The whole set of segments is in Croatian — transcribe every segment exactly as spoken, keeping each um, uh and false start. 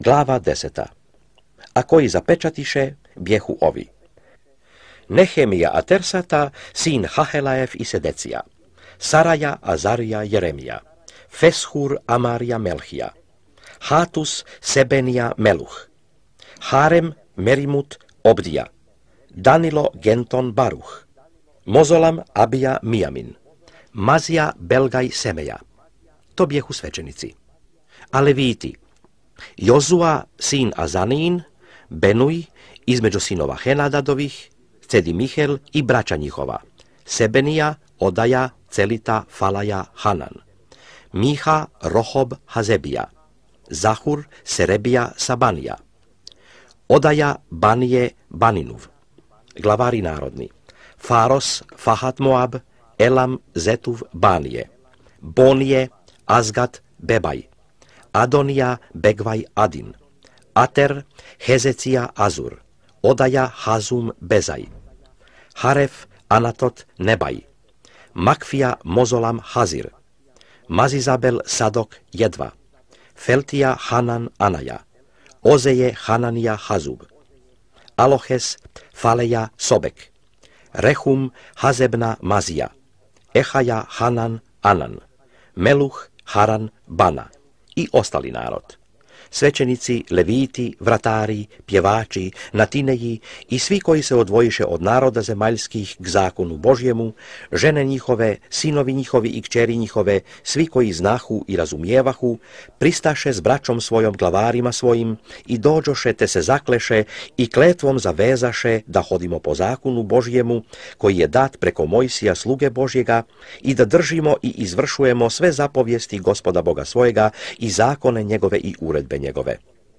Glava deseta. A koji zapečatiše, bjehu ovi. Nehemija a Tersata, sin Hahelajev i Sedecija. Saraja, Azarija, Jeremija. Feshur, Amarija, Melhija. Hatus, Sebenija, Meluh. Harem, Merimut, Obdija. Danilo, Genton, Baruh. Mozolam, Abija, Mijamin. Mazija, Belgaj, Semeja. To bijehu svećenici. A Leviti, Jozua, sin Azanin, Benuj, između sinova Henadadovih, Cedi Mihel i braća njihova, Sebenija, Odaja, Celita, Falaja, Hanan. Miha, Rohob, Hazebija. Zahur, Serebija, Sabanija. Odaja, Banije, Baninuv. Glavari narodni. Faros, Fahat Moab, Elam, Zetuv, Banije. Bonije, Azgat, Bebaj. Adonija, Begvaj, Adin. Ater, Hezecija, Azur. Odaja, Hazum, Bezaj. Haref, Anatot, Nebaj. Makfija, Mozolam, Hazir. Mazizabel, Sadok, Jedva. Feltija, Hanan, Anaja. Ozeje, Hananija, Hazub. Alohes, Faleja, Sobek. Rehum, Hazebna, Mazija. Ehaja, Hanan, Anan. Meluh, Haran, Bana. I ostali narod. Svećenici, leviti, vratari, pjevači, natineji i svi koji se odvojiše od naroda zemaljskih k zakonu Božjemu, žene njihove, sinovi njihovi i kćeri njihove, svi koji znahu i razumijevahu, pristaše s braćom svojom glavarima svojim i dođoše te se zakleše i kletvom zavezaše da hodimo po zakonu Božjemu koji je dat preko Mojsija sluge Božjega i da držimo i izvršujemo sve zapovijesti Gospoda Boga svojega i zakone njegove i uredbe njegove.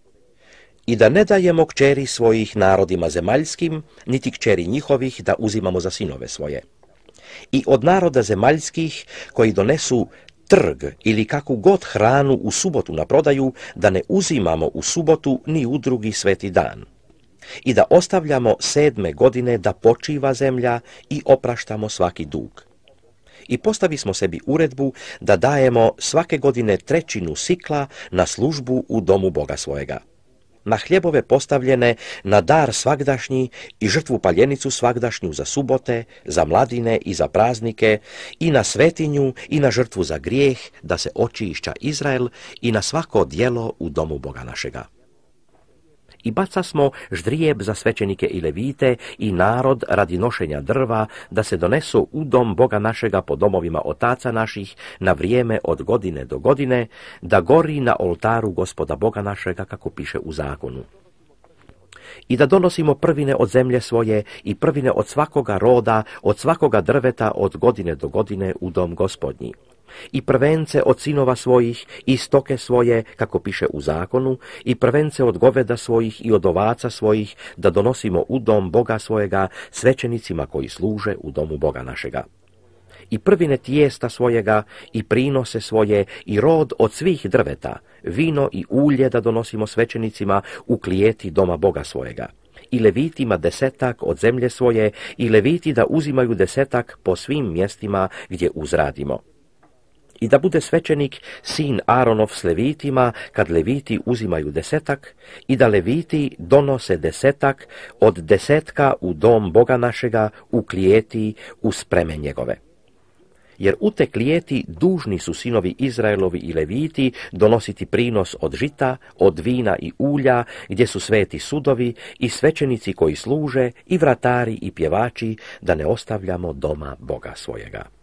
I da ne dajemo kćeri svojih narodima zemaljskim, niti kćeri njihovih da uzimamo za sinove svoje. I od naroda zemaljskih koji donesu trg ili kakvu god hranu u subotu na prodaju, da ne uzimamo u subotu ni u drugi sveti dan. I da ostavljamo sedme godine da počiva zemlja i opraštamo svaki dug. I postavi smo sebi uredbu da dajemo svake godine trećinu sikla na službu u domu Boga svojega. Na hljebove postavljene, na dar svagdašnji i žrtvu paljenicu svagdašnju za subote, za mladine i za praznike, i na svetinju i na žrtvu za grijeh, da se očišća Izrael, i na svako djelo u domu Boga našega. I baca smo ždrijeb za svećenike i levite i narod radi nošenja drva, da se donesu u dom Boga našega po domovima otaca naših na vrijeme od godine do godine, da gori na oltaru Gospoda Boga našega, kako piše u zakonu. I da donosimo prvine od zemlje svoje i prvine od svakoga roda, od svakoga drveta od godine do godine u dom Gospodnji. I prvence od sinova svojih i stoke svoje, kako piše u zakonu, i prvence od goveda svojih i od ovaca svojih, da donosimo u dom Boga svojega svećenicima koji služe u domu Boga našega. I prvine tijesta svojega, i prinose svoje, i rod od svih drveta, vino i ulje da donosimo svećenicima u klijeti doma Boga svojega. I levitima desetak od zemlje svoje, i leviti da uzimaju desetak po svim mjestima gdje uzradimo. I da bude svećenik sin Aronov s levitima, kad leviti uzimaju desetak, i da leviti donose desetak od desetka u dom Boga našega, u klijeti, u spreme njegove. Jer u te klijeti dužni su sinovi Izraelovi i leviti donositi prinos od žita, od vina i ulja, gdje su sveti sudovi i svećenici koji služe, i vratari i pjevači, da ne ostavljamo doma Boga svojega.